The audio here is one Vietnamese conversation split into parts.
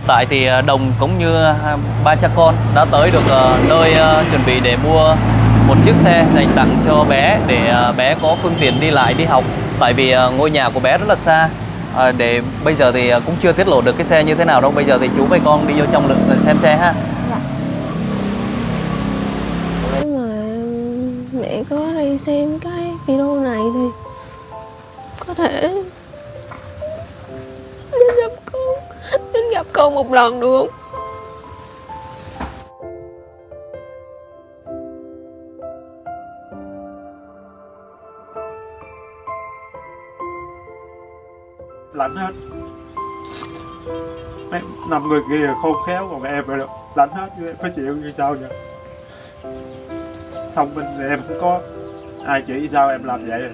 tại thì Đồng cũng như ba cha con đã tới được nơi chuẩn bị để mua một chiếc xe dành tặng cho bé để bé có phương tiện đi lại đi học. Tại vì ngôi nhà của bé rất là xa. Để bây giờ thì cũng chưa tiết lộ được cái xe như thế nào đâu. Bây giờ thì chú với con đi vô trong lượng xem xe ha. Dạ. Nếu mà mẹ có đi xem cái video này thì có thể đến gặp con một lần được không? Lạnh hết. Mấy 5 người kia khôn khéo, còn em rồi lạnh hết, em phải chịu như sao vậy? Thông minh thì em cũng có, ai chỉ sao em làm vậy.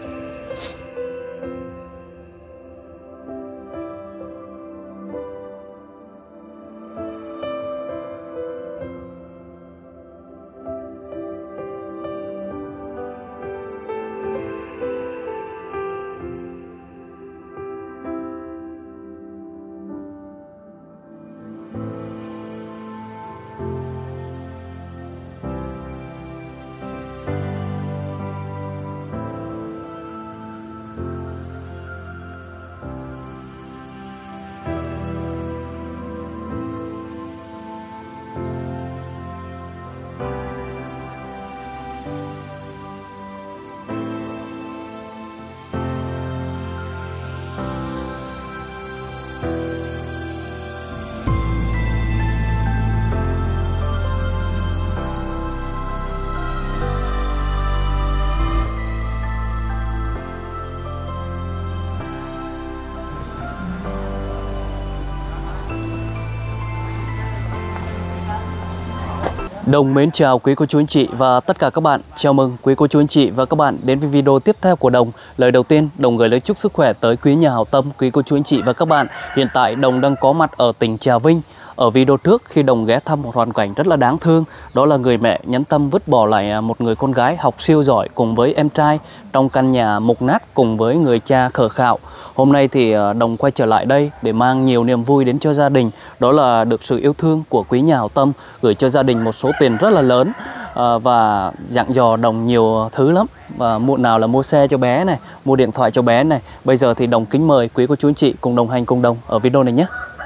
Đồng mến chào quý cô chú anh chị và tất cả các bạn. Chào mừng quý cô chú anh chị và các bạn đến với video tiếp theo của Đồng. Lời đầu tiên, Đồng gửi lời chúc sức khỏe tới quý nhà hảo tâm, quý cô chú anh chị và các bạn. Hiện tại Đồng đang có mặt ở tỉnh Trà Vinh. Ở video trước khi Đồng ghé thăm một hoàn cảnh rất là đáng thương, đó là người mẹ nhẫn tâm vứt bỏ lại một người con gái học siêu giỏi cùng với em trai trong căn nhà mục nát cùng với người cha khờ khạo. Hôm nay thì Đồng quay trở lại đây để mang nhiều niềm vui đến cho gia đình. Đó là được sự yêu thương của quý nhà hảo tâm gửi cho gia đình một số tiền rất là lớn và dặn dò Đồng nhiều thứ lắm. Và muộn nào là mua xe cho bé này, mua điện thoại cho bé này. Bây giờ thì Đồng kính mời quý cô chú anh chị cùng đồng hành cùng Đồng ở video này nhé.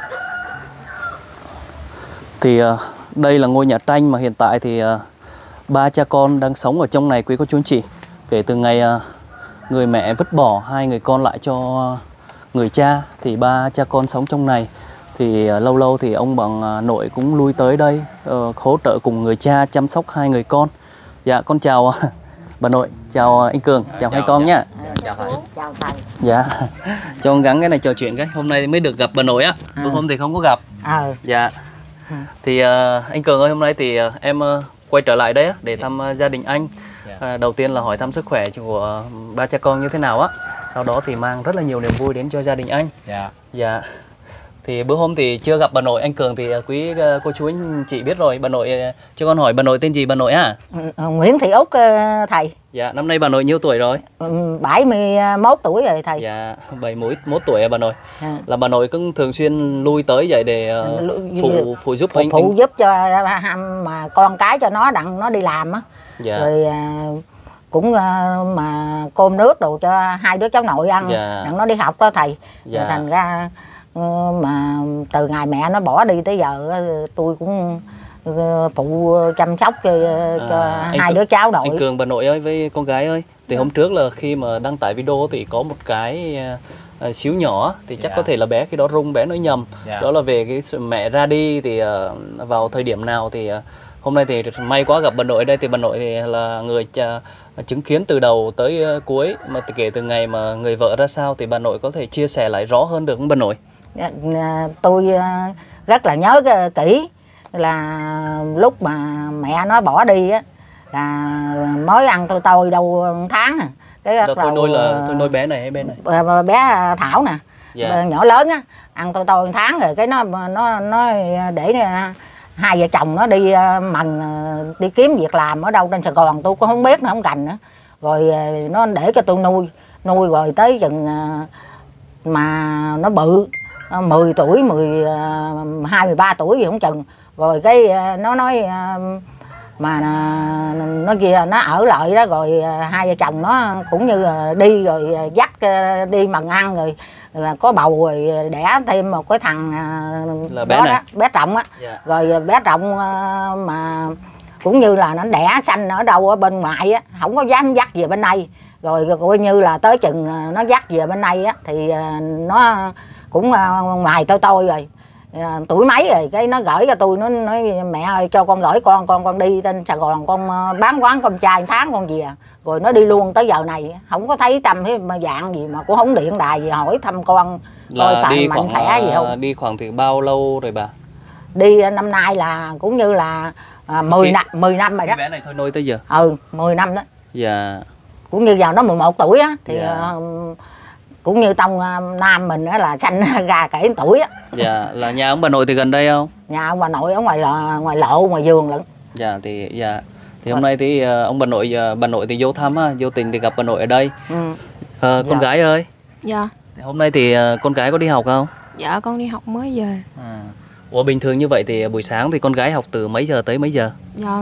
Thì đây là ngôi nhà tranh mà hiện tại thì ba cha con đang sống ở trong này quý cô chú anh chị. Kể từ ngày người mẹ vứt bỏ hai người con lại cho người cha thì ba cha con sống trong này. Thì lâu lâu thì ông bà nội cũng lui tới đây hỗ trợ cùng người cha chăm sóc hai người con. Dạ con chào bà nội, chào anh Cường, chào hai con nhá. Chào thầy. Chào thầy. Dạ. Cho con gắng cái này trò chuyện cái. Hôm nay mới được gặp bà nội á. Bữa hôm thì không có gặp. Dạ. Thì anh Cường ơi, hôm nay thì em quay trở lại đây á, để thăm gia đình anh. Đầu tiên là hỏi thăm sức khỏe của ba cha con như thế nào á. Sau đó thì mang rất là nhiều niềm vui đến cho gia đình anh. Dạ. Thì bữa hôm thì chưa gặp bà nội anh Cường thì quý cô chú anh chị biết rồi. Bà nội, cho con hỏi bà nội tên gì bà nội hả? Nguyễn Thị Út thầy. Dạ, năm nay bà nội nhiêu tuổi rồi? 71 tuổi rồi thầy. Dạ, 71 tuổi à bà nội. Là bà nội cũng thường xuyên lui tới vậy để phụ giúp anh. Phụ giúp cho mà con cái cho nó đặng nó đi làm á. Dạ. Rồi cũng mà cơm nước đồ cho hai đứa cháu nội ăn. Dạ. Đặng nó đi học đó thầy. Dạ. Rồi thành ra mà từ ngày mẹ nó bỏ đi tới giờ tôi cũng phụ chăm sóc cho hai đứa cháu nội. Anh Cường bà nội ơi với con gái ơi, thì hôm trước là khi mà đăng tải video thì có một cái xíu nhỏ thì chắc có thể là bé khi đó rung, bé nói nhầm. Đó là về cái sự mẹ ra đi thì vào thời điểm nào. Thì hôm nay thì may quá gặp bà nội ở đây. Thì bà nội thì là người chứng kiến từ đầu tới cuối, mà kể từ ngày mà người vợ ra sao thì bà nội có thể chia sẻ lại rõ hơn được không bà nội? Tôi rất là nhớ kỹ là lúc mà mẹ nó bỏ đi á là mới ăn tôi đâu tháng à. Cái tôi nuôi bé này hay bé này? Bé Thảo nè. Dạ. Nhỏ lớn á, ăn tôi 1 tháng rồi cái nó để hai vợ chồng nó đi mần đi kiếm việc làm ở đâu trên Sài Gòn tôi cũng không biết nữa, không rành nữa. Rồi nó để cho tôi nuôi rồi tới chừng mà nó bự 10 tuổi, 12, 13 tuổi gì không chừng. Rồi cái nó nói mà nó kia nó ở lại đó, rồi hai vợ chồng nó cũng như đi rồi dắt đi mần ăn, rồi có bầu rồi đẻ thêm một cái thằng là bé này đó, bé Trọng á. Rồi bé Trọng mà cũng như là nó đẻ sanh ở đâu ở bên ngoài á, không có dám dắt về bên đây. Rồi coi như là tới chừng nó dắt về bên đây á thì nó cũng ngoài tôi rồi. Tuổi mấy rồi cái nó gửi cho tôi, nó nói mẹ ơi cho con gửi con đi trên Sài Gòn, con bán quán con trai tháng con về. Rồi nó đi luôn tới giờ này, không có thấy tâm thế mà dạng gì, mà cũng không điện đài gì hỏi thăm con coi tài mạnh khỏe gì không. Đi khoảng thì bao lâu rồi bà? Đi năm nay là cũng như là 10 năm rồi đó. Bé này thôi nuôi tới giờ. 10 năm đó. Dạ. Cũng như vào nó 11 tuổi á thì cũng như trong Nam mình á là sanh ra kể tuổi á. Dạ, là nhà ông bà nội thì gần đây không? Nhà ông bà nội ở ngoài lộ, ngoài vườn lận. Dạ thì hôm nay thì ông bà nội thì vô thăm á, vô tình thì gặp bà nội ở đây. Con gái ơi. Dạ. Hôm nay thì con gái có đi học không? Dạ con đi học mới về. Ủa bình thường như vậy thì buổi sáng thì con gái học từ mấy giờ tới mấy giờ? Dạ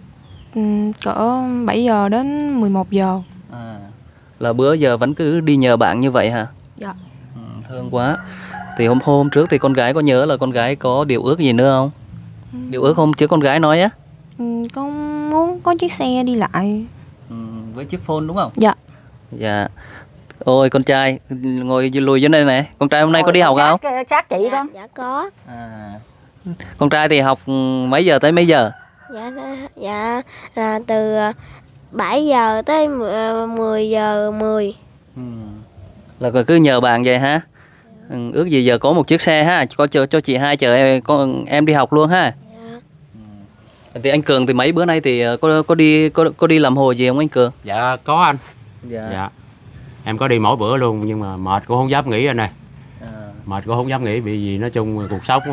cỡ 7 giờ đến 11 giờ. Là bữa giờ vẫn cứ đi nhờ bạn như vậy hả? Dạ. Thương quá. Thì hôm trước thì con gái có nhớ là con gái có điều ước gì nữa không? Điều ước không chứ con gái nói á? Con muốn có chiếc xe đi lại. Với chiếc phone đúng không? Dạ. Dạ. Ôi con trai ngồi lùi dưới đây nè. Con trai hôm nay có đi học không? Sát chị con. Dạ có. Con trai thì học mấy giờ tới mấy giờ? Dạ là từ 7 giờ tới 10 giờ 10. Là cứ nhờ bạn vậy hả? Ước gì giờ có một chiếc xe ha, có cho chị hai chở em đi học luôn ha. Thì anh Cường thì mấy bữa nay thì có đi làm hồ gì không anh Cường? Dạ có anh. Dạ. Em có đi mỗi bữa luôn, nhưng mà mệt cũng không dám nghỉ anh ơi. Mệt cũng không dám nghỉ vì nói chung cuộc sống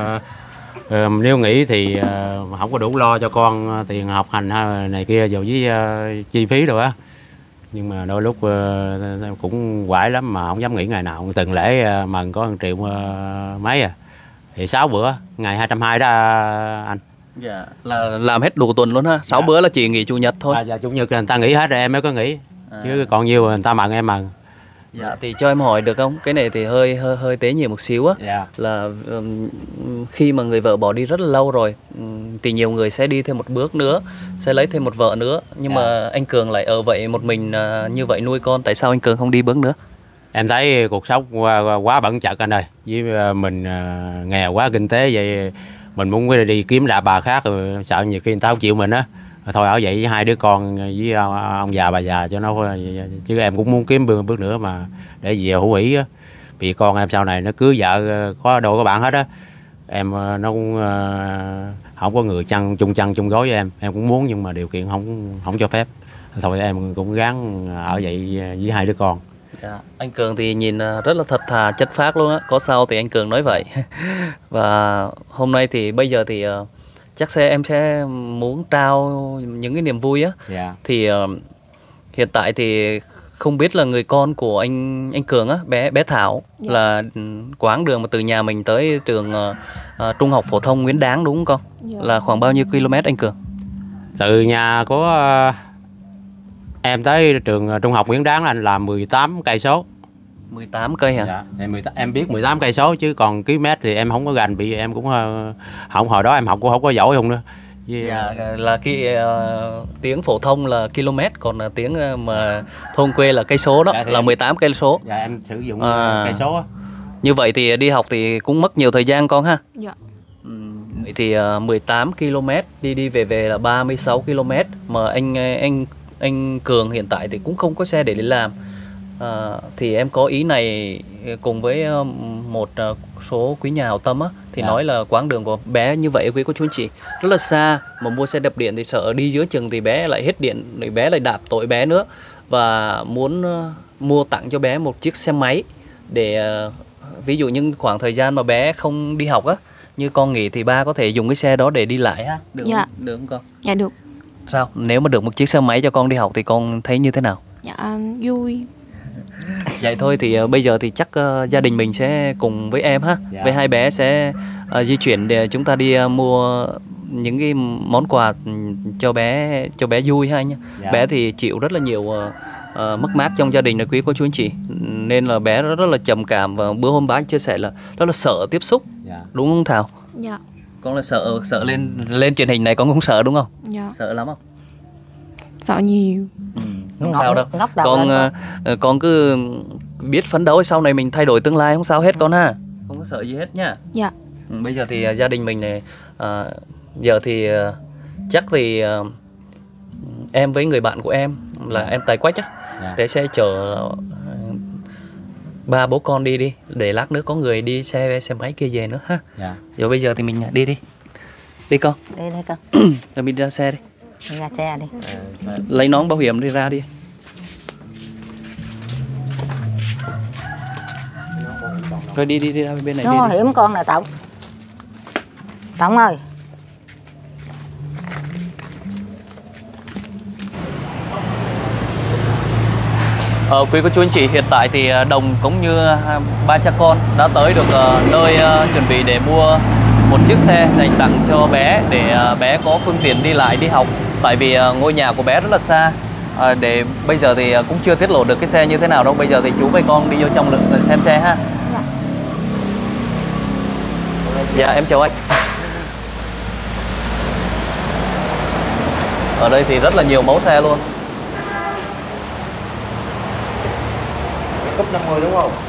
nếu nghỉ thì không có đủ lo cho con tiền học hành này kia rồi với chi phí rồi á. Nhưng mà đôi lúc cũng quải lắm mà không dám nghỉ ngày nào. Từng lễ mần có 1 triệu mấy thì 6 bữa, ngày 220 đó anh. Dạ, là làm hết đủ tuần luôn ha. 6 bữa là chỉ nghỉ chủ nhật thôi. Dạ, chủ nhật là người ta nghỉ hết rồi em mới có nghỉ. Chứ còn nhiều người ta mần em mần. Dạ, thì cho em hỏi được không? Cái này thì hơi tế nhị một xíu á. Dạ. Là khi mà người vợ bỏ đi rất là lâu rồi thì nhiều người sẽ đi thêm một bước nữa, sẽ lấy thêm một vợ nữa. Nhưng mà anh Cường lại ở vậy một mình như vậy nuôi con. Tại sao anh Cường không đi bước nữa? Em thấy cuộc sống quá bận chật anh ơi. Với mình nghèo quá, kinh tế vậy mình muốn đi kiếm đà bà khác rồi sợ nhiều khi người ta không chịu mình á. Thôi ở vậy với 2 đứa con với ông già bà già cho nó, chứ em cũng muốn kiếm bước nữa mà để về hữu ủy á. Vì con em sau này nó cưới vợ có đồ có bạn hết á. Em nó cũng không có người chung chăn chung gối với em cũng muốn nhưng mà điều kiện không cho phép. Thôi em cũng gắng ở vậy với 2 đứa con. Dạ. Anh Cường thì nhìn rất là thật thà chất phác luôn á. Có sao thì anh Cường nói vậy. Và hôm nay thì bây giờ thì chắc em sẽ muốn trao những cái niềm vui á. Thì hiện tại thì không biết là người con của anh Cường á, bé Thảo là quãng đường mà từ nhà mình tới trường Trung học phổ thông Nguyễn Đáng đúng không con? Là khoảng bao nhiêu km anh Cường? Từ nhà của em tới trường Trung học Nguyễn Đáng là 18 cây số. 18 cây hả? Dạ, em biết 18 cây số chứ còn km thì em không có gành, vì em cũng không, hồi đó em học cũng không có giỏi không nữa. Dạ, là cái tiếng phổ thông là km, còn tiếng mà thôn quê là cây số đó, là 18 cây số. Dạ em sử dụng cây số á. Như vậy thì đi học thì cũng mất nhiều thời gian con ha. Dạ. Vậy thì 18 km đi về là 36 km mà anh Cường hiện tại thì cũng không có xe để đi làm. Thì em có ý này cùng với một số quý nhà hảo tâm á, thì nói là quãng đường của bé như vậy quý cô chú anh chị rất là xa, mà mua xe đạp điện thì sợ đi giữa chừng thì bé lại hết điện, rồi bé lại đạp tội bé nữa, và muốn mua tặng cho bé một chiếc xe máy để ví dụ như khoảng thời gian mà bé không đi học á, như con nghỉ thì ba có thể dùng cái xe đó để đi lại ha. Được dạ. không? Được không con? Dạ được. Sao? Nếu mà được một chiếc xe máy cho con đi học thì con thấy như thế nào? Dạ vui. Vậy thôi thì bây giờ thì chắc gia đình mình sẽ cùng với em ha, Dạ. với hai bé sẽ di chuyển để chúng ta đi mua những cái món quà cho bé vui ha anh nhé. Dạ. Bé thì chịu rất là nhiều mất mát trong gia đình này quý cô chú anh chị, nên là bé rất là trầm cảm, và bữa hôm bác chia sẻ là rất là sợ tiếp xúc, Dạ. đúng không Thảo? Dạ. Con là sợ lên truyền hình này con cũng sợ đúng không? Dạ. Sợ lắm không? Sợ nhiều. Không sao đâu. Ngóc đầu Con lên con cứ biết phấn đấu sau này mình thay đổi tương lai không sao hết con ha. Không có sợ gì hết nhá. Dạ. Bây giờ thì gia đình mình này giờ thì chắc thì em với người bạn của em là em Tài Quách á, Dạ. thế sẽ chở ba bố con đi để lát nữa có người đi xe máy kia về nữa ha. Dạ. Rồi bây giờ thì mình đi con, đi đây con, rồi mình ra xe đi, đi ra xe đi. lấy nón bảo hiểm đi ra đi. Rồi đi ra bên này Nó đi. hiểm con nè Tổng. Tổng ơi. Quý cô chú anh chị, hiện tại thì Đồng cũng như ba cha con đã tới được nơi chuẩn bị để mua một chiếc xe dành tặng cho bé, để bé có phương tiện đi lại đi học. Tại vì ngôi nhà của bé rất là xa, để bây giờ thì cũng chưa tiết lộ được cái xe như thế nào đâu. Bây giờ thì chú với con đi vô trong lượng xem xe ha. Dạ em chào anh. Ở đây thì rất là nhiều mẫu xe luôn. Cúp 50 đúng không?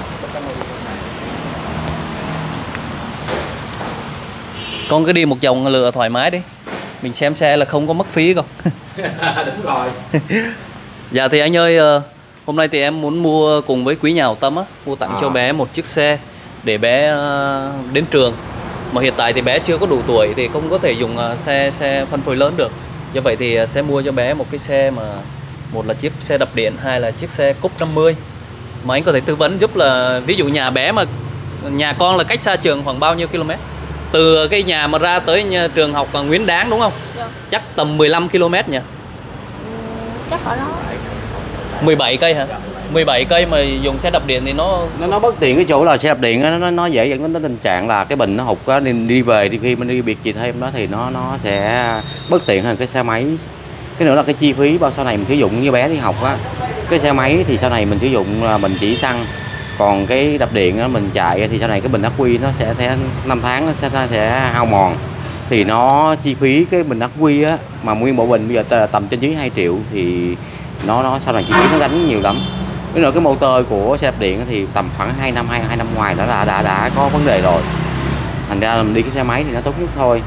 Con cứ đi một vòng lựa thoải mái đi. Mình xem xe là không có mất phí con. Đúng rồi. Dạ thì anh ơi, hôm nay thì em muốn mua cùng với quý nhà hảo tâm á, mua tặng cho bé một chiếc xe để bé đến trường. Mà hiện tại thì bé chưa có đủ tuổi thì không có thể dùng xe phân phối lớn được. Do vậy thì sẽ mua cho bé một cái xe mà một là chiếc xe đạp điện, hai là chiếc xe Cúp 50. Mà anh có thể tư vấn giúp là ví dụ nhà bé mà nhà con là cách xa trường khoảng bao nhiêu km? Từ cái nhà mà ra tới trường học Nguyễn Đáng đúng không? Dạ. Chắc tầm 15 km nhỉ? Chắc ở đó. 17 cây hả? 17 cây mà dùng xe đạp điện thì nó bất tiện cái chỗ là xe đạp điện á, nó dễ dẫn đến tình trạng là cái bình nó hụt á, đi về khi mình đi việc gì thêm đó thì nó sẽ bất tiện hơn cái xe máy. Cái nữa là cái chi phí bao sau này mình sử dụng như bé đi học á, cái xe máy thì sau này mình sử dụng là mình chỉ xăng, còn cái đạp điện á, mình chạy thì sau này cái bình ắc quy nó sẽ 5 tháng nó sẽ hao mòn, thì nó chi phí cái bình ắc quy á mà nguyên bộ bình bây giờ tầm trên dưới 2 triệu thì nó sau này chi phí nó gánh nhiều lắm. Cái nữa cái motor của xe đạp điện thì tầm khoảng 2 năm ngoài đã có vấn đề rồi, thành ra là mình đi cái xe máy thì nó tốt nhất thôi.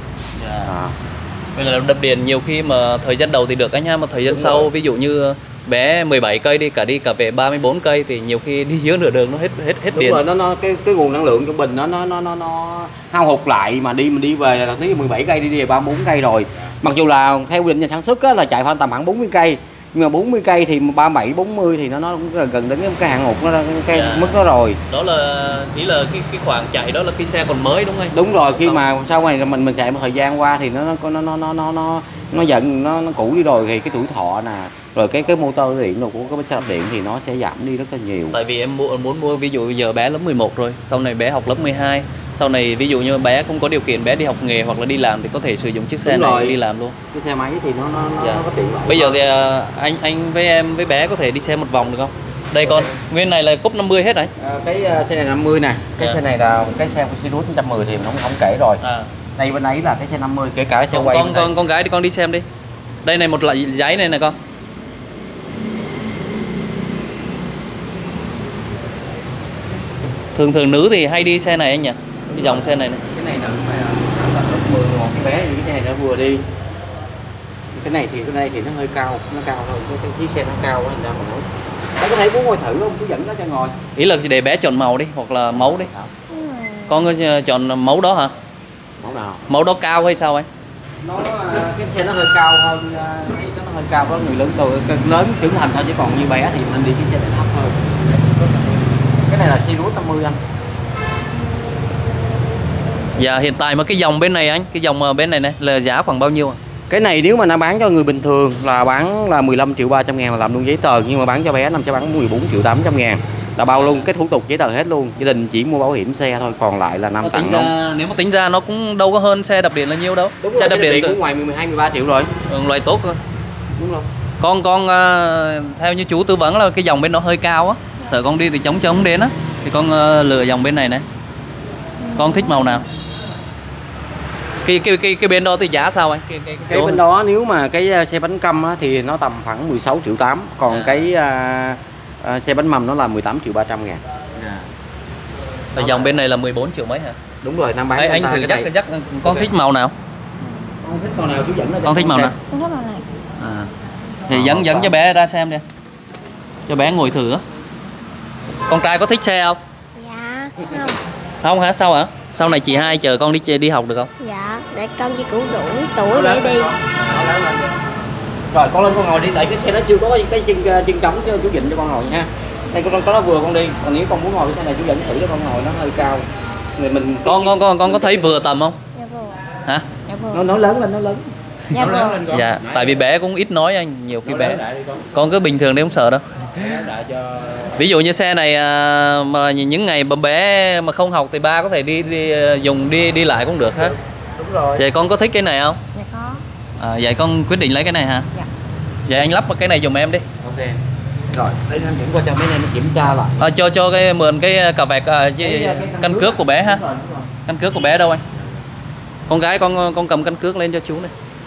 Vậy là đạp điện nhiều khi mà thời gian đầu thì được anh ha, mà thời gian sau ví dụ như bé 17 cây đi cả về 34 cây thì nhiều khi đi dưới nửa đường nó hết Đúng điện. rồi, nó cái nguồn năng lượng của bình nó hao hụt lại, mà mình đi về là tới 17 cây đi 34 cây rồi. Mặc dù là theo quy định nhà sản xuất á, là chạy khoảng tầm khoảng 40 cây, nhưng mà 40 cây thì 37 40 thì nó cũng gần đến cái hạn ngục mức đó rồi. Đó là ý là cái khoảng chạy đó là khi xe còn mới đúng không anh? Đúng rồi, khi mà sau này mình chạy một thời gian qua thì nó dần nó cũ đi rồi, thì cái tuổi thọ nè, rồi cái motor điện của cái xe đạp điện thì nó sẽ giảm đi rất là nhiều. Tại vì em muốn mua, ví dụ giờ bé lớp 11 rồi, sau này bé học lớp 12, sau này ví dụ như bé không có điều kiện bé đi học nghề hoặc là đi làm thì có thể sử dụng chiếc xe này đi làm luôn. Cái xe máy thì nó có tiện lợi. Bây giờ thì anh với em với bé có thể đi xe một vòng được không? Đây con, nguyên này là Cúp 50 hết đấy. Cái xe này 50 nè, cái xe này là cái xe của Sirius 110 thì mình không kể rồi. Đây bên ấy là cái xe 50, kể cả cái xe quay. Con gái đi con đi xem đi. Đây này một loại giấy này nè con. Thường nữ thì hay đi xe này anh nhỉ? Cái dòng xe này này. Cái này là lớp 11 cái bé, cái xe này nó vừa đi. Cái này thì nó hơi cao, nó cao hơn cái chiếc xe nó cao thành ra mà nói. Bạn có thể muốn ngồi thử không? Chú dẫn nó cho ngồi. Ý là để bé chọn màu đi hoặc là mẫu đi. Con có chọn mẫu đó hả? Mẫu nào? Mẫu đó cao hay sao anh? Cái xe nó hơi cao hơn, nó hơi cao hơn người lớn tôi, lớn trưởng thành thôi, chứ còn như bé thì nên đi cái xe này thấp hơn. Cái này là Sirius 50 anh. Dạ hiện tại mà cái dòng bên này anh, cái dòng bên này này là giá khoảng bao nhiêu à? Cái này nếu mà nó bán cho người bình thường là bán là 15.300.000 là làm luôn giấy tờ, nhưng mà bán cho bé Nam sẽ bán 14.800.000 là bao luôn cái thủ tục giấy tờ hết luôn. Gia đình chỉ mua bảo hiểm xe thôi, còn lại là Nam tặng nó. Nếu mà tính ra nó cũng đâu có hơn xe đạp điện là nhiêu đâu. Đúng xe rồi, đạp điện cũng ngoài 12-13 triệu rồi. Loại tốt rồi. Đúng rồi. Con theo như chú tư vấn là cái dòng bên nó hơi cao á, sợ con đi thì chống đến á, thì con lựa dòng bên này này. Con thích màu nào? Cái bên đó thì giá sao anh? Cái bên đó nếu mà cái xe bánh căm á, thì nó tầm khoảng 16.8 triệu, còn cái xe bánh mâm nó là 18.300.000. Và dòng bên này là 14 triệu mấy hả? Đúng rồi, Nam bán anh thử dắt con thích màu nào? Con thích màu nào chú dẫn nó. Con thích màu nào? Con thích màu này. Thì dẫn cho bé ra xem đi, cho bé ngồi thử á. Con trai có thích xe không? Dạ không. Không hả? Sao hả? Sau này chị hai chờ con đi học được không? Dạ để con chỉ đủ tuổi để đi. Rồi con lên con ngồi đi, tại cái xe nó chưa có cái chân cống chứ chú dịnh cho con ngồi nha. Đây con có nó vừa con đi, còn nếu con muốn ngồi cái xe này chú dịnh thử cho con ngồi, nó hơi cao. Người mình con có thấy vừa tầm không? Dạ vừa. Hả? Dạ vừa. Nó lớn lên, nó lớn. Dạ vừa. Dạ, tại vì bé cũng ít nói anh, nhiều khi bé. Con cứ bình thường đấy không sợ đâu. Ví dụ như xe này mà những ngày bé mà không học thì ba có thể dùng đi lại cũng được ha. Đúng rồi. Vậy con có thích cái này không? Dạ có. Vậy con quyết định lấy cái này hả? Dạ. Vậy anh lắp cái này giùm em đi. Ok. Rồi, đây em chuyển qua cho mấy em kiểm tra lại. Cho cái mượn cái cà vẹt căn cước của bé ha. Đúng rồi. Căn cước của bé đâu anh? Con gái con cầm căn cước lên cho chú này.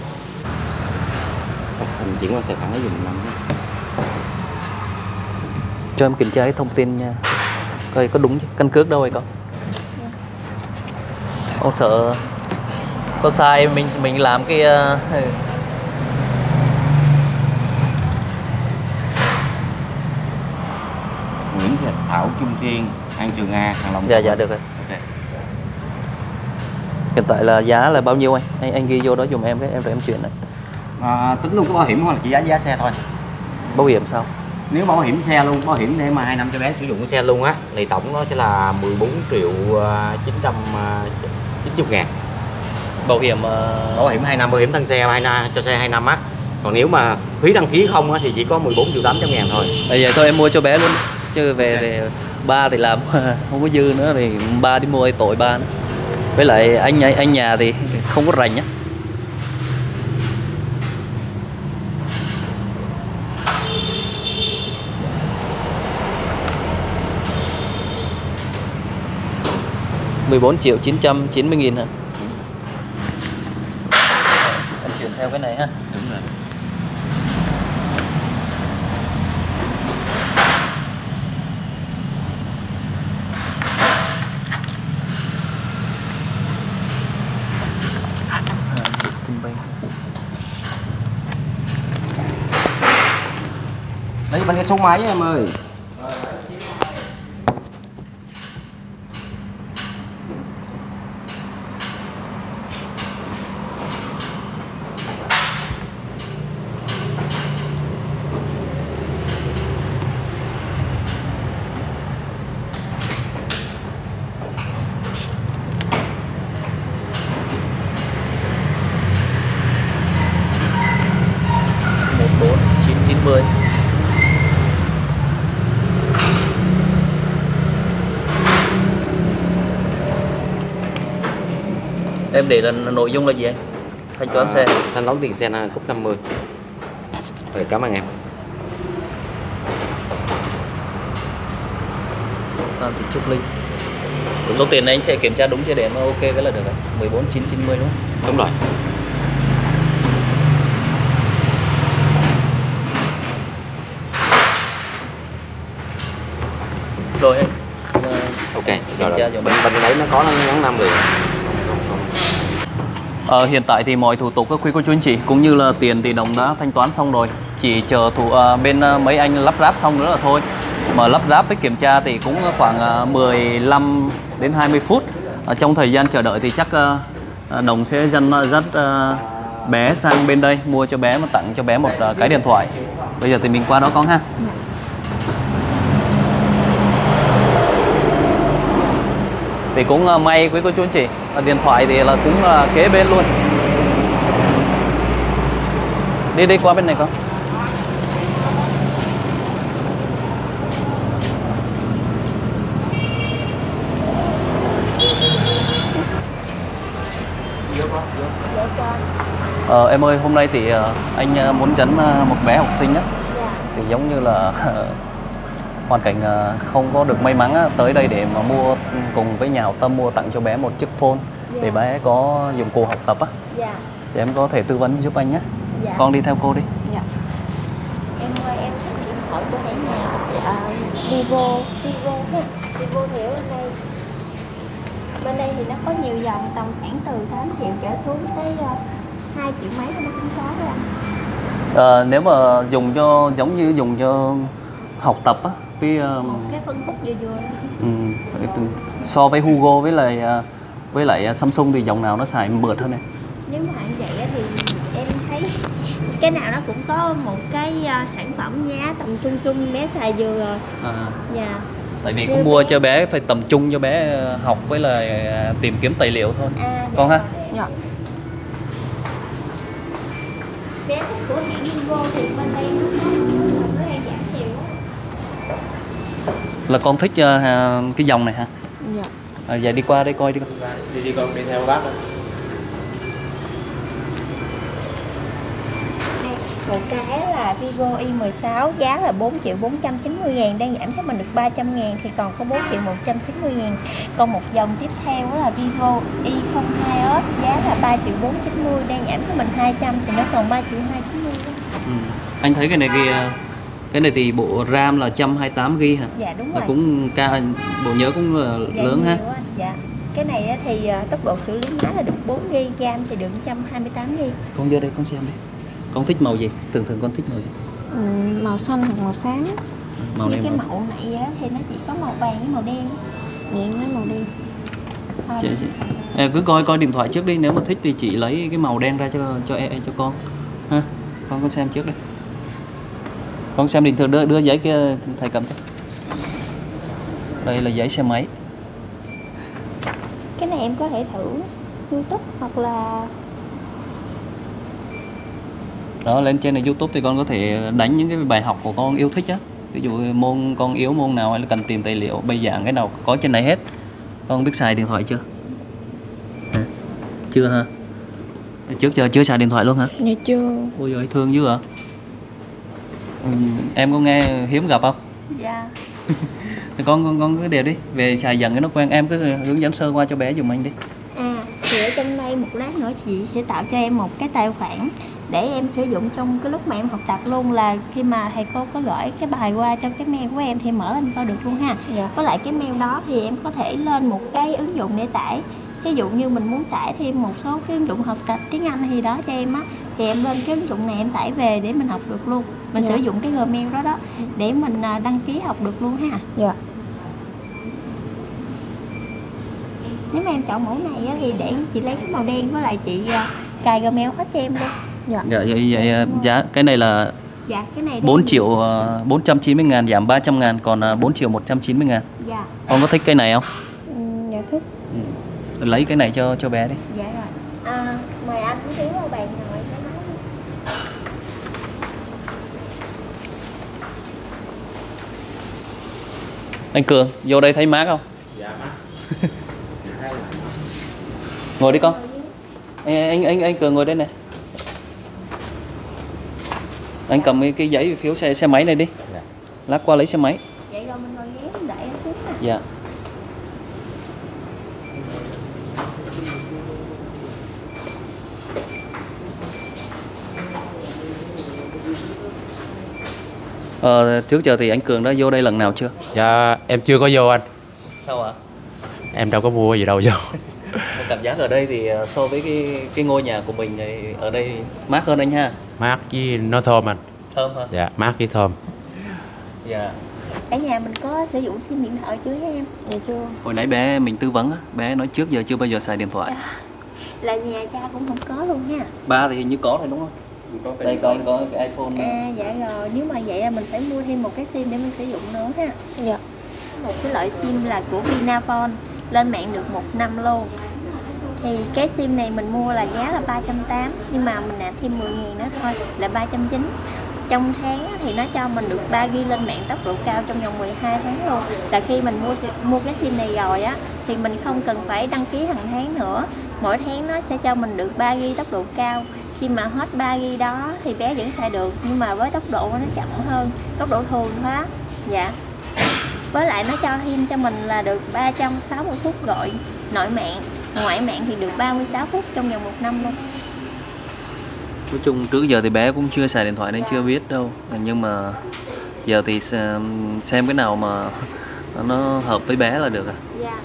Anh chuyển qua tài khoản lấy giùm Nam. Cho em kiểm tra cái thông tin nha, coi có đúng chứ. Căn cước đâu rồi con sợ có sai mình làm cái Nguyễn Thị Thảo, Trung Thiên, An Trường A, Thăng Long. Dạ được rồi. Okay. Hiện tại là giá là bao nhiêu anh ghi vô đó giùm em cái em rồi em chuyển này. Tính luôn có bảo hiểm hoặc là chỉ giá xe thôi? Bảo hiểm sao? Nếu bảo hiểm xe luôn, bảo hiểm để mà 2 năm cho bé sử dụng cái xe luôn á, thì tổng nó sẽ là 14.990.000. Bảo hiểm 2 năm, bảo hiểm thân xe cho xe 2 năm á. Còn nếu mà phí đăng ký không á thì chỉ có 14.800.000 thôi. Vậy thôi em mua cho bé luôn, chứ về thì ba thì làm không có dư nữa thì ba đi mua tội ba nữa. Với lại anh nhà thì không có rành á. $14.990.000 hả? Em chuyển theo cái này ha. Đúng rồi. Đấy bên cái số máy em ơi. Em để là nội dung là gì anh? Thanh toán xe. Thanh toán tiền xe là cúp 50. Rồi cảm ơn em. Thì Trúc Linh. Số tiền này anh sẽ kiểm tra đúng chưa để mà ok cái là được rồi. 14.990 đúng không? Đúng rồi. Rồi anh. Ok, rồi. Bên đấy nó có nhắn 5 rồi. Hiện tại thì mọi thủ tục các quý cô chú anh chị cũng như là tiền thì Đồng đã thanh toán xong rồi, chỉ chờ bên mấy anh lắp ráp xong nữa là thôi. Mà lắp ráp với kiểm tra thì cũng khoảng 15 đến 20 phút. Trong thời gian chờ đợi thì chắc Đồng sẽ dắt bé sang bên đây mua cho bé, mà tặng cho bé một cái điện thoại. Bây giờ thì mình qua đó con ha. Thì cũng may quý cô chú anh chị, điện thoại thì là cũng kế bên luôn. Đi qua bên này con. Em ơi, hôm nay thì anh muốn dẫn một bé học sinh á, thì giống như là hoàn cảnh không có được may mắn á, tới đây để mà mua cùng với nhà hảo tâm mua tặng cho bé một chiếc phone để bé có dụng cụ học tập á. Thì em có thể tư vấn giúp anh nhé. Con đi theo cô đi. Em ơi, em thích điện thoại của hãng nào? Vivo ha. Vivo thì ở bên đây thì nó có nhiều dòng tầm khoảng từ 8 triệu trở xuống tới 2 triệu mấy nó cũng có rồi anh. Nếu mà dùng cho giống như dùng cho học tập á, Một cái phân khúc vừa vừa. so với Hugo với lại Samsung thì dòng nào nó xài mượt hơn em? Nếu mà anh vậy á thì em thấy cái nào nó cũng có một cái sản phẩm giá tầm trung bé xài vừa rồi. Dạ. Tại vì cũng mua cho bé phải tầm trung cho bé học với là tìm kiếm tài liệu thôi. Con ha? Dạ. Bé của hãng Vivo thì bên đây nó đang giảm nhiều á. Là con thích cái dòng này hả? Dạ. Vậy đi qua đây coi đi con. Đi con đi theo bác đó. Một cái là Vivo Y16 giá là 4 triệu 490 ngàn, đang giảm cho mình được 300 ngàn thì còn có 4 triệu 190 ngàn. Còn một dòng tiếp theo đó là Vivo Y02s giá là 3 triệu 490, đang giảm cho mình 200 thì nó còn 3 triệu 290. Anh thấy cái này thì bộ RAM là 128GB hả? Dạ đúng là rồi. cũng bộ nhớ cũng là Dạ, lớn ha. Dạ. Cái này thì tốc độ xử lý máy là được 4GB, RAM thì được 128GB. Con vô đây con xem đi. Con thích màu gì? Thường con thích màu gì? Màu xanh hoặc màu xám. Màu này Cái màu này á, thì nó chỉ có màu vàng với màu đen. Nhẹn lấy màu đen. Em cứ coi điện thoại trước đi, nếu mà thích thì chị lấy cái màu đen ra cho con ha. Con xem trước đây. Con xem điện thoại, đưa giấy kia thầy cầm cho. Đây là giấy xe máy. Cái này em có thể thử YouTube hoặc là Đó, lên trên này YouTube thì con có thể đánh những cái bài học của con yêu thích á. Ví dụ môn con yếu môn nào hay là cần tìm tài liệu bài giảng cái nào có trên này hết. Con biết xài điện thoại chưa? Hả? Chưa hả? Trước giờ chưa xài điện thoại luôn hả? Dạ chưa. Ôi giời, thương dữ hả? Em có nghe hiếm gặp không? dạ. Thì con cứ đều đi, về xài dần cái nó quen, em cứ hướng dẫn sơ qua cho bé giùm anh đi. Thì ở trong đây một lát nữa chị sẽ tạo cho em một cái tài khoản để em sử dụng trong cái lúc mà em học tập luôn, là khi mà thầy cô có gửi cái bài qua trong cái mail của em thì mở lên coi được luôn ha. Dạ. Với lại cái mail đó thì em có thể lên một cái ứng dụng để tải. Ví dụ như mình muốn tải thêm một số cái ứng dụng học tập tiếng Anh thì đó cho em á, thì em lên cái ứng dụng này em tải về để mình học được luôn. Mình Dạ. sử dụng cái Gmail đó để mình đăng ký học được luôn ha. Dạ. Nếu mà em chọn mẫu này á, thì để chị lấy cái màu đen, với lại chị cài Gmail hết cho em luôn. Dạ. Dạ, vậy giá cái này là Dạ, cái này 4 triệu 490 ngàn, giảm 300 ngàn, còn 4 triệu 190 ngàn. Dạ. Con có thích cái này không? Dạ thích. Lấy cái này cho bé đi. Dạ rồi. Mời anh tí xíu vào bàn ngồi cái máy. Anh Cường, vô đây thấy mát không? Dạ mát. Ngồi đi con. Anh Cường ngồi đây nè. Anh cầm cái giấy phiếu xe máy này đi. Dạ. Lát qua lấy xe máy. Vậy rồi mình ngồi ghế mình đợi em xuống nè. Dạ. Trước giờ thì anh Cường đã vô đây lần nào chưa? Dạ em chưa có vô anh. Sao ạ? Em đâu có mua gì đâu vô. Cảm giác ở đây thì so với cái ngôi nhà của mình thì ở đây mát hơn anh ha. Mát với nó thơm anh. Thơm hả? Dạ mát với thơm. Dạ. Ở nhà mình có sử dụng sim điện thoại chưa em? Dạ chưa. Hồi nãy bé mình tư vấn á, bé nói trước giờ chưa bao giờ xài điện thoại. Là nhà cha cũng không có luôn ha. Ba thì hình như có rồi đúng không? Đây coi có cái iPhone này. Dạ rồi, nếu mà vậy là mình phải mua thêm một cái sim để mình sử dụng nữa ha. Dạ. Một cái loại sim là của Vinaphone, lên mạng được 1 năm luôn. Thì cái sim này mình mua là giá là 380, nhưng mà mình nạp thêm 10.000 nữa thôi là 390. Trong tháng thì nó cho mình được 3GB lên mạng tốc độ cao trong vòng 12 tháng luôn. Là khi mình mua cái sim này rồi á thì mình không cần phải đăng ký hàng tháng nữa. Mỗi tháng nó sẽ cho mình được 3GB tốc độ cao. Khi mà hết 3GB đó thì bé vẫn xài được, nhưng mà với tốc độ nó chậm hơn tốc độ thường thôi. Dạ. Với lại nó cho thêm cho mình là được 360 phút gọi nội mạng, ngoại mạng thì được 36 phút trong vòng 1 năm luôn. Nói chung trước giờ thì bé cũng chưa xài điện thoại nên chưa biết đâu, nhưng mà giờ thì xem cái nào mà nó hợp với bé là được à. Dạ.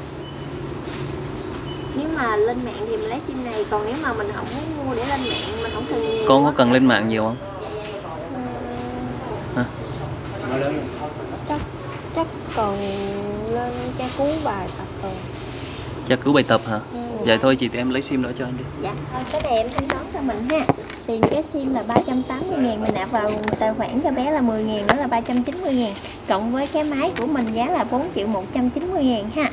Nếu mà lên mạng thì mình lấy sim này, còn nếu mà mình không muốn mua để lên mạng, mình không cần nhiều. Con có cần lên mạng nhiều không? Hả? Chắc còn lên tra cứu bài tập rồi. Tra cứu bài tập hả? Vậy thôi chị, thì em lấy sim nữa cho anh đi. Dạ, cái này em thanh toán cho mình ha. Tiền cái sim là 380.000, mình nạp vào tài khoản cho bé là 10.000 nữa là 390.000. Cộng với cái máy của mình giá là 4.190.000 ha.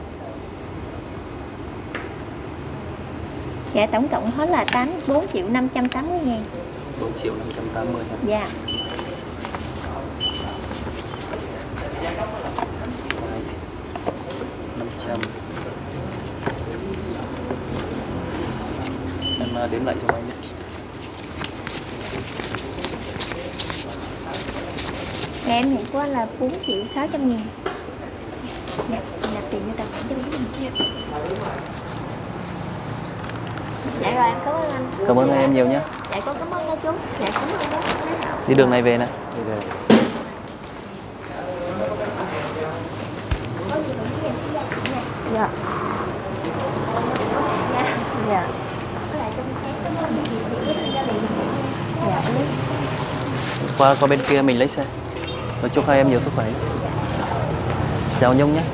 Dạ, tổng cộng hết là 4.580.000. 4.580.000 hả? Dạ. Em đếm lại cho anh nhé. Em hiện của anh là 4.600.000. Dạ, nạp tiền cho tài khoản cho bé mình. Dạ rồi, em cảm ơn anh. Cảm ơn em nhiều nhé. Dạ, con cảm ơn chú. Dạ, cảm ơn bác. Đi đường này về nè. Dạ. Dạ. Dạ. Qua bên kia mình lấy xe. Rồi chúc hai em nhiều sức khỏe. Chào Nhung nhé.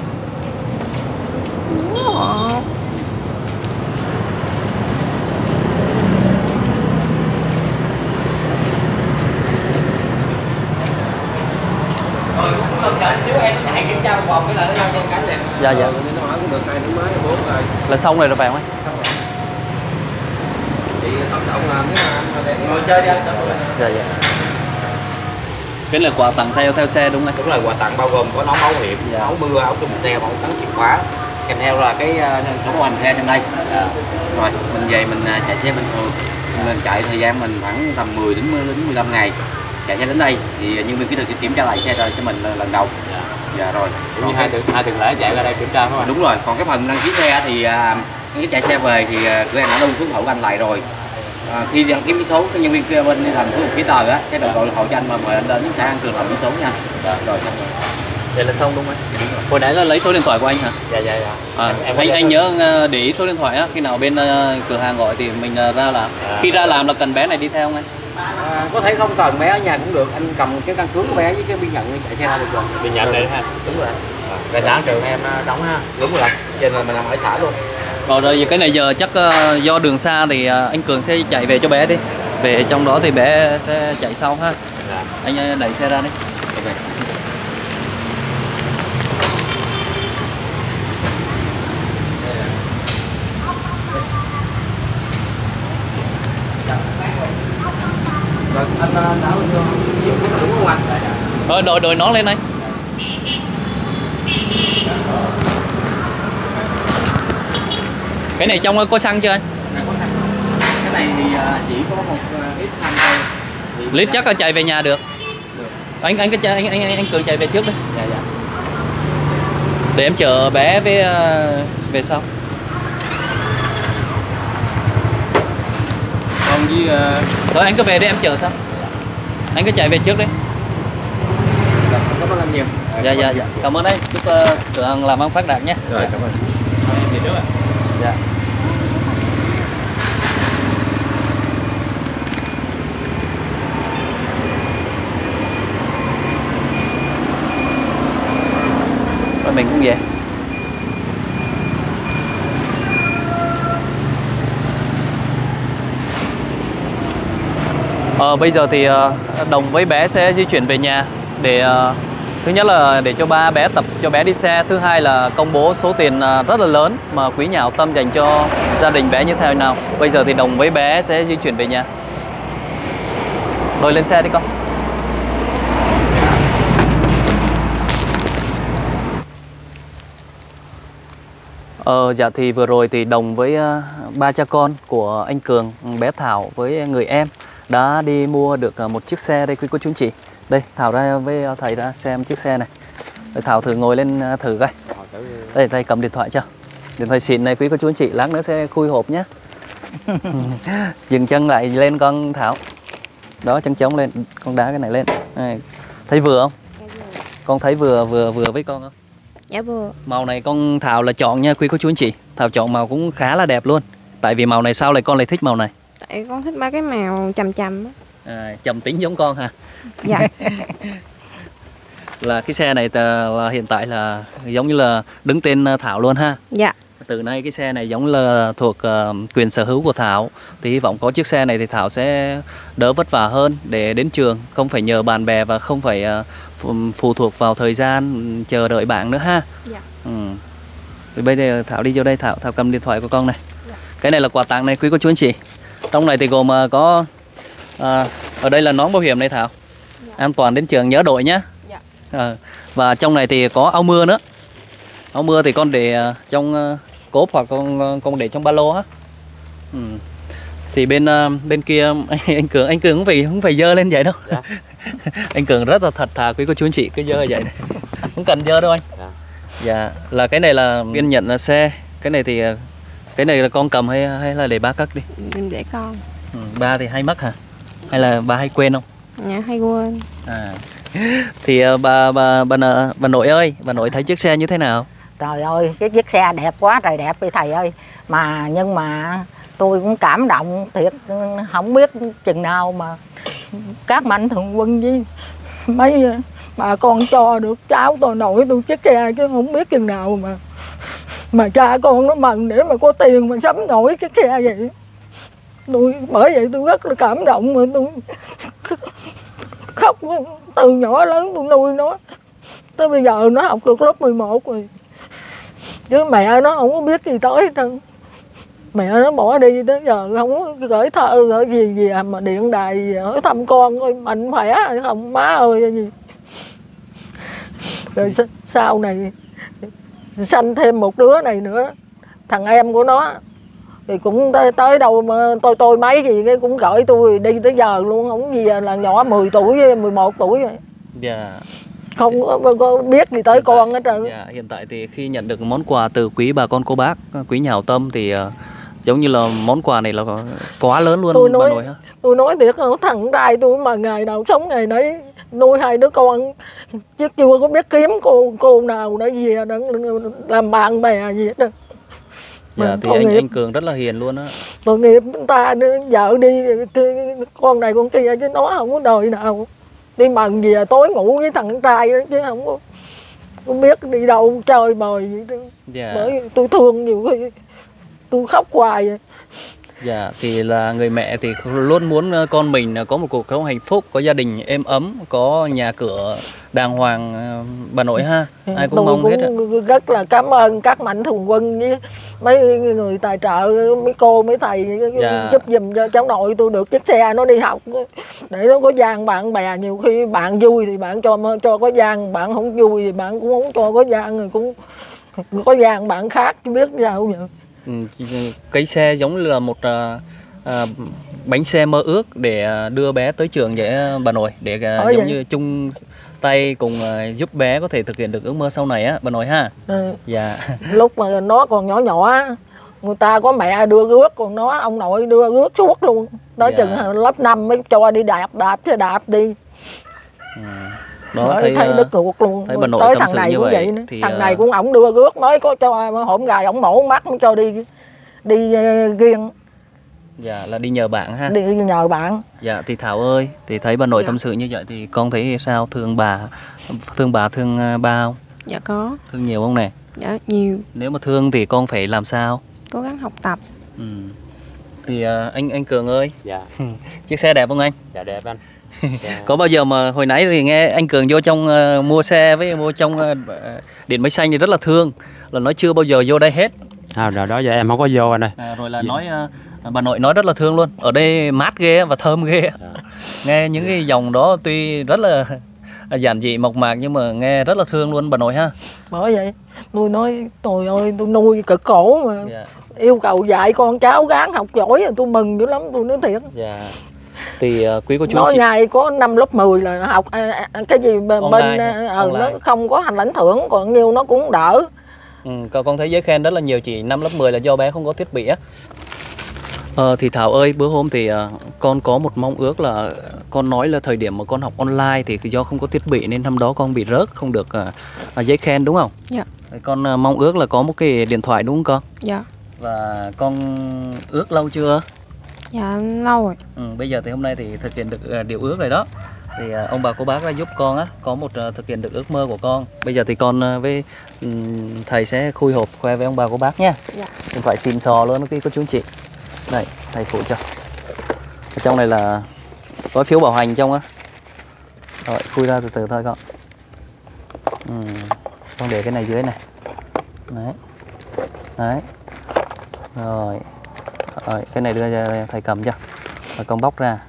Dạ dạ. Là xong rồi phải không anh? Ngồi chơi đi anh. Dạ dạ. Cái là quà tặng theo xe đúng không anh? Đúng là quà tặng bao gồm có nón bảo hiểm, áo mưa, áo trùm xe, mẫu cắn chìa khóa, kèm theo là cái số bảo hành xe trong đây. Rồi mình về mình chạy xe bình thường, mình chạy thời gian mình khoảng tầm 10 đến 15 ngày chạy xe đến đây thì nhân viên kỹ thuật kiểm tra lại xe rồi cho mình lần đầu. Dạ rồi. Còn hai tuần lễ chạy ra đây kiểm tra phải không? Đúng rồi. Còn cái phần đăng ký xe thì cái chạy xe về thì cửa hàng đã lưu số hộ của anh lại rồi. Khi đăng ký số, cái nhân viên kia bên đi làm thủ tục giấy tờ á sẽ được gọi điện thoại cho anh và mời anh đến sang trường làm ký số nha anh. Rồi xong rồi. Vậy là xong đúng không anh? Hồi nãy là lấy số điện thoại của anh hả? Dạ dạ dạ. Anh nhớ để ý số điện thoại á, khi nào bên cửa hàng gọi thì mình ra làm. Khi ra làm là cần bé này đi theo không anh? Có thể không cần, bé ở nhà cũng được, anh cầm cái căn cước của bé với cái biên nhận chạy xe ra được rồi. Biên nhận đây ha. Đúng rồi. Tài sản trường em đóng ha. Đúng rồi. Trên là mình làm ở xã luôn. Rồi cái này giờ chắc do đường xa thì anh Cường sẽ chạy về cho bé đi. Về trong đó thì bé sẽ chạy sau ha. Dạ. Anh đẩy xe ra đi. Okay. Rồi anh đã đúng không anh? Rồi đội nón lên anh. Cái này trong có xăng chưa anh? Cái này thì chỉ có một ít xăng thôi. Lít chắc là chạy về nhà được. Anh Cường chạy về trước đi. Dạ dạ. Để em chở bé với về sau. Còn với Rồi anh cứ về đi, em chở sau. Anh cứ chạy về trước đi. cảm ơn anh nhiều. Dạ. Cảm ơn anh. Chúc cửa hàng làm ăn phát đạt nhé. Rồi cảm ơn. Đi trước ạ. Dạ. Rồi mình cũng về. Bây giờ thì Đồng với bé sẽ di chuyển về nhà để Thứ nhất là để cho ba bé tập cho bé đi xe, thứ hai là công bố số tiền rất là lớn mà Quý Nhà Hảo Tâm dành cho gia đình bé như thế nào. Bây giờ thì Đồng với bé sẽ di chuyển về nhà. Rồi lên xe đi con. Dạ thì vừa rồi thì Đồng với ba cha con của anh Cường, bé Thảo với người em đã đi mua được một chiếc xe đây quý cô chú anh chị. Đây, Thảo ra với thầy ra xem chiếc xe này. Rồi Thảo thử ngồi lên thử coi. Đây, thầy cầm điện thoại cho. Điện thoại xịn này quý cô chú anh chị, lát nữa sẽ khui hộp nhé. Dừng chân lại lên con Thảo. Đó, chân trống lên, con đá cái này lên. Đây. Thấy vừa không? Con thấy vừa với con không? Dạ vừa. Màu này con Thảo là chọn nha quý cô chú anh chị. Thảo chọn màu cũng khá là đẹp luôn. Tại vì màu này sao lại con lại thích màu này? Tại con thích ba cái màu trầm trầm á. Trầm tính giống con hả? Dạ. Là cái xe này là hiện tại là giống như là đứng tên Thảo luôn ha. Dạ. Từ nay cái xe này giống là thuộc quyền sở hữu của Thảo. Thì hy vọng có chiếc xe này thì Thảo sẽ đỡ vất vả hơn để đến trường, không phải nhờ bạn bè và không phải phụ thuộc vào thời gian chờ đợi bạn nữa ha. Dạ. Thì bây giờ Thảo đi vô đây, Thảo cầm điện thoại của con này. Dạ. Cái này là quà tặng này quý cô chú anh chị. Trong này thì gồm có ở đây là nón bảo hiểm này Thảo. Dạ. An toàn đến trường nhớ đội nhá. Dạ. Và trong này thì có áo mưa nữa. Áo mưa thì con để trong cốp hoặc con để trong ba lô á. Thì bên kia anh Cường không phải dơ lên vậy đâu. Dạ. Anh Cường rất là thật thà quý cô chú anh chị, cứ dơ vậy này. Không cần dơ đâu anh. Dạ, là cái này là biên nhận là xe. Cái này là con cầm hay là để ba cất đi? Để con. Ba thì hay mất hả? Hay là ba hay quên không? Dạ hay quên. Thì bà nội ơi, bà nội thấy chiếc xe như thế nào? Trời ơi, cái chiếc xe đẹp quá trời đẹp đi thầy ơi. Nhưng mà tôi cũng cảm động thiệt, không biết chừng nào mà các mạnh thường quân với mấy bà con cho được cháu tôi nội tôi chiếc xe, chứ không biết chừng nào mà cha con nó mừng để mà có tiền mà sắm nổi chiếc xe vậy. Bởi vậy tôi rất là cảm động, mà tôi khóc từ nhỏ lớn tôi nuôi nó tới bây giờ nó học được lớp 11 rồi, chứ mẹ nó không có biết gì tới hết trơn. Mẹ nó bỏ đi tới giờ không có gửi thơ gửi gì mà điện đài gì hỏi thăm con ơi mạnh khỏe hay không má ơi gì. Rồi sau này sanh thêm một đứa này nữa, thằng em của nó thì cũng tới đâu mà tôi mấy gì cái cũng gửi tôi đi tới giờ luôn, không gì là nhỏ 10 tuổi với 11 tuổi rồi. Dạ. Không có biết gì tới con hết trơn. Dạ, hiện tại thì khi nhận được món quà từ quý bà con cô bác, quý Nhà Hảo Tâm thì giống như là món quà này là quá lớn luôn bà nội ha. Tôi nói thiệt, thằng trai tôi mà ngày nào sống ngày nấy nuôi hai đứa con, chứ chưa có biết kiếm cô nào để về để làm bạn bè gì hết trơn. Dạ, thì anh Cường rất là hiền luôn á. Tội nghiệp người ta vợ đi con này con kia chứ nó không có đời nào đi mần về tối ngủ với thằng trai đó, chứ không biết đi đâu chơi bời gì đó. Dạ. Bởi tôi thương nhiều khi tôi khóc hoài vậy. Dạ, thì là người mẹ thì luôn muốn con mình có một cuộc sống hạnh phúc, có gia đình êm ấm, có nhà cửa đàng hoàng bà nội ha. Ai cũng mong hết. Tôi rất là cảm ơn các mạnh thường quân với mấy người tài trợ, mấy cô mấy thầy giúp giùm cho cháu nội tôi được chiếc xe nó đi học để nó có gian bạn bè. Nhiều khi bạn vui thì bạn cho có gian, bạn không vui thì bạn cũng không cho có gian, rồi cũng có gian bạn khác chứ biết sao giờ. Cái xe giống như là một bánh xe mơ ước để đưa bé tới trường vậy bà nội, để giống vậy, như chung tay cùng giúp bé có thể thực hiện được ước mơ sau này á bà nội ha. Dạ. Lúc mà nó còn nhỏ người ta có mẹ đưa rước, còn nó ông nội đưa rước suốt luôn. Đó chừng lớp 5 mới cho đi đạp chứ đạp đi. Đó, thấy nó cuộc luôn. Thấy bà nội tới tâm thằng sự này như cũng vậy nữa. thì thằng này cũng ổng đưa rước, mới có cho hổm gài ổng mổ mắt mới cho đi riêng. Dạ, là đi nhờ bạn ha. Đi nhờ bạn. Dạ, thì Thảo ơi, thì thấy bà nội tâm sự như vậy thì con thấy sao? Thương ba không? Dạ có. Thương nhiều không nè? Dạ nhiều. Nếu mà thương thì con phải làm sao? Cố gắng học tập. Thì anh Cường ơi, Dạ. chiếc xe đẹp không anh? Dạ đẹp anh. Dạ. Có bao giờ mà hồi nãy thì nghe anh Cường vô trong mua xe với mua trong Điện Máy Xanh thì rất là thương, là nói chưa bao giờ vô đây hết. Rồi đó giờ em không có vô anh ơi. Rồi là nói bà nội nói rất là thương luôn. Ở đây mát ghê và thơm ghê. Nghe những cái dòng đó tuy rất là giản dị mộc mạc nhưng mà nghe rất là thương luôn bà nội ha. Bởi vậy tôi nói trời ơi tôi nuôi cực khổ mà. Dạ. Yêu cầu dạy con cháu gắng học giỏi rồi tôi mừng dữ lắm, tôi nói thiệt. Dạ. Thì quý cô chú Nói chị ngày có năm lớp 10 là học cái gì bên Online, nó online. không có hành lãnh thưởng, còn nhiều nó cũng đỡ. Con thấy giấy khen rất là nhiều, chỉ năm lớp 10 là do bé không có thiết bị á. Thì Thảo ơi, bữa hôm thì con có một mong ước là con nói là thời điểm mà con học online thì do không có thiết bị nên năm đó con bị rớt, không được giấy khen đúng không? Dạ. Con mong ước là có một cái điện thoại đúng không con? Dạ. Và con ước lâu chưa? Dạ lâu rồi. Bây giờ thì hôm nay thì thực hiện được điều ước rồi đó. Thì ông bà cô bác đã giúp con á có một thực hiện được ước mơ của con. Bây giờ thì con với thầy sẽ khui hộp khoe với ông bà cô bác nha. Dạ. Điện thoại xịn sò luôn quý cô chú anh chị. Đây, thầy phụ cho. Ở trong này là có phiếu bảo hành trong á. Rồi, khui ra từ từ thôi con. Con để cái này dưới này. Đấy. Đấy. Rồi. Rồi, cái này đưa cho thầy cầm cho. Rồi con bóc ra.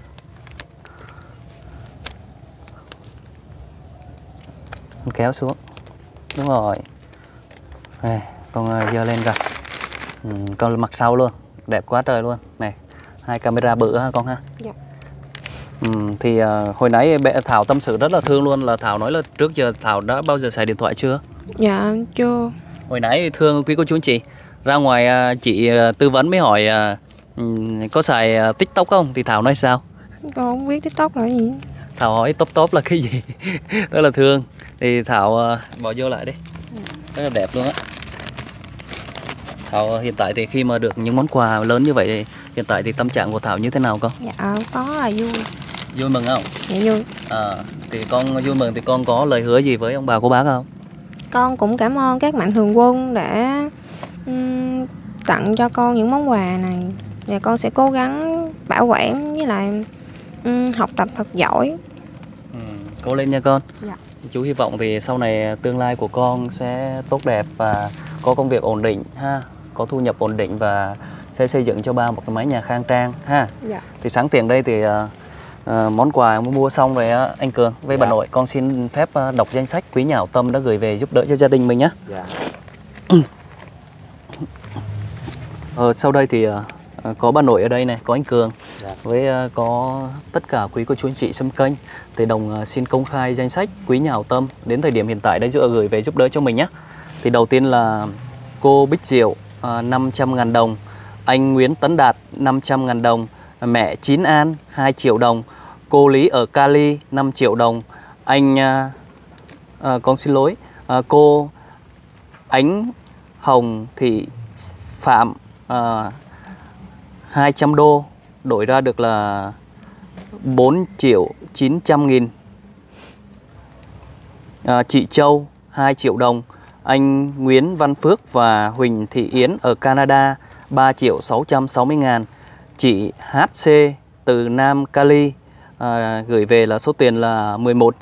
Con kéo xuống. Đúng rồi. Này, con giơ lên coi. Con mặc sau luôn. Đẹp quá trời luôn. Này, 2 camera bự ha con ha. Dạ. Thì hồi nãy Thảo tâm sự rất là thương luôn, là Thảo nói là trước giờ Thảo đã bao giờ xài điện thoại chưa? Dạ chưa. Hồi nãy thương quý cô chú anh chị, ra ngoài chị tư vấn mới hỏi có xài TikTok không? Thì Thảo nói sao? Con không biết TikTok là gì. Thảo hỏi top là cái gì? Rất là thương. Thì Thảo bỏ vô lại đi. Rất là đẹp luôn á. Thảo hiện tại thì khi mà được những món quà lớn như vậy thì hiện tại thì tâm trạng của Thảo như thế nào con? Dạ có là vui. Vui mừng không? Dạ vui. Thì con vui mừng thì con có lời hứa gì với ông bà cô bác không? Con cũng cảm ơn các mạnh thường quân đã tặng cho con những món quà này. Và con sẽ cố gắng bảo quản với lại học tập thật giỏi. Cố lên nha con. Dạ. Chú hy vọng thì sau này tương lai của con sẽ tốt đẹp và có công việc ổn định ha, có thu nhập ổn định và sẽ xây dựng cho ba một cái mái nhà khang trang ha. Dạ. Thì sáng tiền đây thì món quà mua xong rồi anh Cường với bà nội, con xin phép đọc danh sách quý nhà hảo tâm đã gửi về giúp đỡ cho gia đình mình nhé. Dạ. Sau đây thì có bà nội ở đây này, có anh Cường, Dạ. với có tất cả quý cô chú anh chị xem kênh thì Đồng xin công khai danh sách quý nhà hảo tâm đến thời điểm hiện tại đã gửi về giúp đỡ cho mình nhé. Thì đầu tiên là cô Bích Diệu 500.000 đồng, anh Nguyễn Tấn Đạt 500.000 đồng, mẹ Chín An 2 triệu đồng, cô Lý ở Cali 5 triệu đồng, anh con xin lỗi, cô Ánh Hồng Thị Phạm 200 đô, đổi ra được là 4.900.000. Chị Châu 2 triệu đồng, anh Nguyễn Văn Phước và Huỳnh Thị Yến ở Canada 3.660.000. Chị HC từ Nam Cali gửi về là số tiền là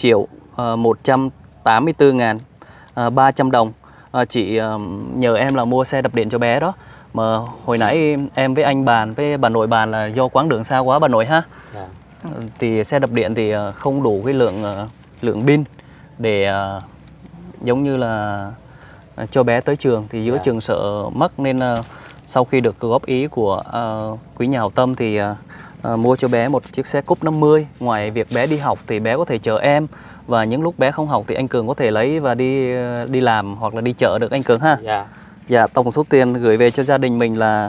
11.184.300 đồng. Chị nhờ em là mua xe đạp điện cho bé đó. Mà hồi nãy em với anh bàn với bà nội bàn là do quãng đường xa quá bà nội ha. Dạ. Thì xe đạp điện thì không đủ cái lượng pin để giống như là cho bé tới trường, thì giữa trường sợ mất, nên sau khi được góp ý của quý nhà hảo tâm thì mua cho bé một chiếc xe Cúp 50. Ngoài việc bé đi học thì bé có thể chờ em, và những lúc bé không học thì anh Cường có thể lấy và đi làm hoặc là đi chợ được anh Cường ha. Dạ. Dạ, tổng số tiền gửi về cho gia đình mình là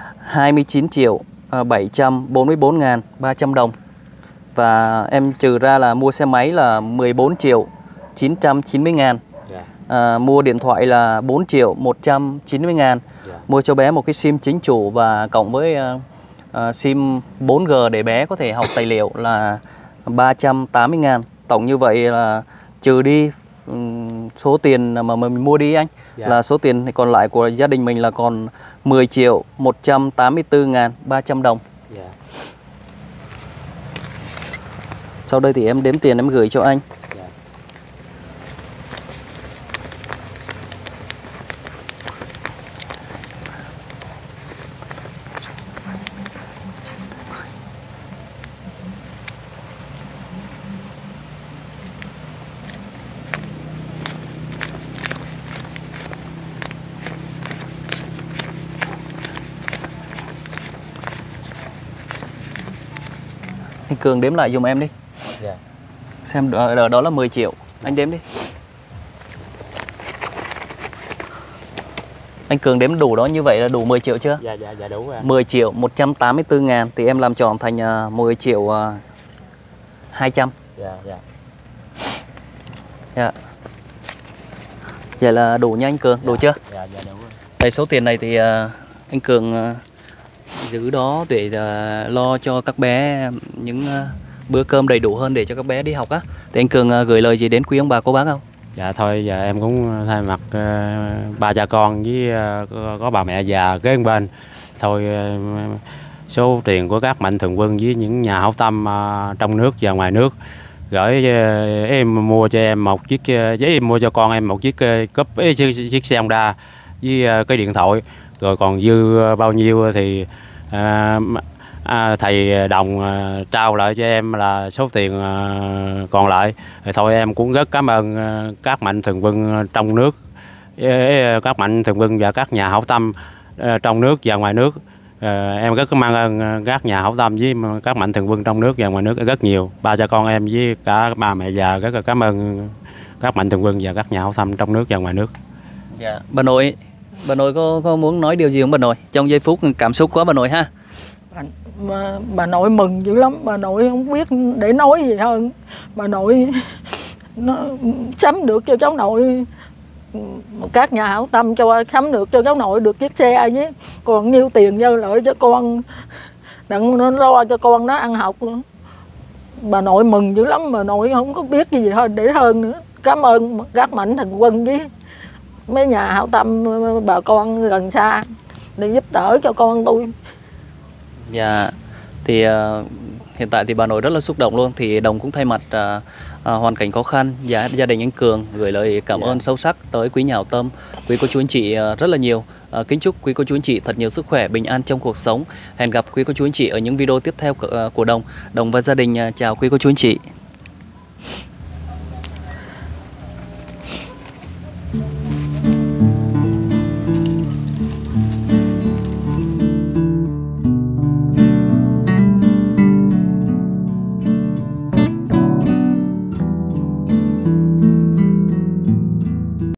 29.744.300 đồng. Và em trừ ra là mua xe máy là 14.990.000. Mua điện thoại là 4.190.000. Mua cho bé một cái SIM chính chủ và cộng với SIM 4G để bé có thể học tài liệu là 380.000. Tổng như vậy là trừ đi số tiền mà mình mua đi anh. Dạ. Là số tiền còn lại của gia đình mình là còn 10.184.300 đồng. Dạ. Sau đây thì em đếm tiền em gửi cho anh. Dạ. Anh Cường đếm lại giùm em đi. Dạ. Xem đó là 10 triệu. Anh đếm đi. Anh Cường đếm đủ đó, như vậy là đủ 10 triệu chưa? Dạ đủ rồi. 10 triệu 184 ngàn thì em làm tròn thành 10 triệu 200. Dạ. Dạ. Vậy là đủ nha anh Cường, đủ chưa? Dạ đủ rồi. Đây, số tiền này thì anh Cường giữ đó để lo cho các bé những bữa cơm đầy đủ hơn để cho các bé đi học á. Thì anh Cường gửi lời gì đến quý ông bà cô bác không? Dạ thôi, giờ em cũng thay mặt ba cha con với có bà mẹ già kế bên. Thôi số tiền của các mạnh thường quân với những nhà hảo tâm trong nước và ngoài nước gửi em mua cho em một chiếc, với em mua cho con em một chiếc cúp, chiếc xe Honda với cái điện thoại. Rồi còn dư bao nhiêu thì thầy Đồng trao lại cho em là số tiền còn lại. Rồi thôi em cũng rất cảm ơn các mạnh thường quân trong nước, các mạnh thường quân và các nhà hảo tâm trong nước và ngoài nước. Em rất cảm ơn các nhà hảo tâm với các mạnh thường quân trong nước và ngoài nước rất nhiều. Ba cha con em với cả ba mẹ già rất là cảm ơn các mạnh thường quân và các nhà hảo tâm trong nước và ngoài nước. Dạ. Bà nội có muốn nói điều gì không bà nội? Trong giây phút cảm xúc quá bà nội ha. Bà nội mừng dữ lắm, bà nội không biết để nói gì hơn. Bà nội nó sắm được cho cháu nội, các nhà hảo tâm cho sắm được cho cháu nội được chiếc xe với còn nhiêu tiền dư lợi cho con, đặng nó lo cho con nó ăn học. Bà nội mừng dữ lắm, bà nội không có biết gì hơn để hơn nữa. Cảm ơn các mạnh thường quân với mấy nhà hảo tâm bà con gần xa để giúp đỡ cho con tôi. Dạ. Thì hiện tại thì bà nội rất là xúc động luôn. Thì Đồng cũng thay mặt hoàn cảnh khó khăn gia đình anh Cường gửi lời cảm ơn sâu sắc tới quý nhà hảo tâm, quý cô chú anh chị rất là nhiều. Kính chúc quý cô chú anh chị thật nhiều sức khỏe, bình an trong cuộc sống. Hẹn gặp quý cô chú anh chị ở những video tiếp theo của Đồng và gia đình. Chào quý cô chú anh chị.